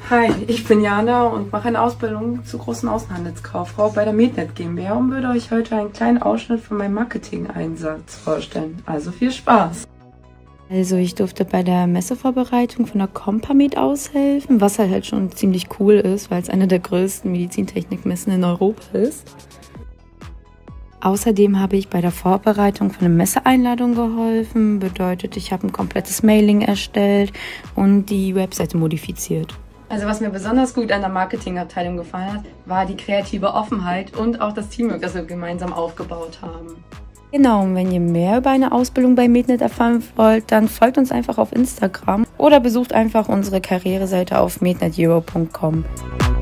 Hi, ich bin Jana und mache eine Ausbildung zur großen Außenhandelskauffrau bei der Mednet GmbH und würde euch heute einen kleinen Ausschnitt von meinem Marketing-Einsatz vorstellen. Also viel Spaß! Also ich durfte bei der Messevorbereitung von der Compamed aushelfen, was halt schon ziemlich cool ist, weil es eine der größten Medizintechnikmessen in Europa ist. Außerdem habe ich bei der Vorbereitung von einer Messeeinladung geholfen, bedeutet, ich habe ein komplettes Mailing erstellt und die Webseite modifiziert. Also was mir besonders gut an der Marketingabteilung gefallen hat, war die kreative Offenheit und auch das Teamwork, das wir gemeinsam aufgebaut haben. Genau, und wenn ihr mehr über eine Ausbildung bei Mednet erfahren wollt, dann folgt uns einfach auf Instagram oder besucht einfach unsere Karriereseite auf medneteuro.com.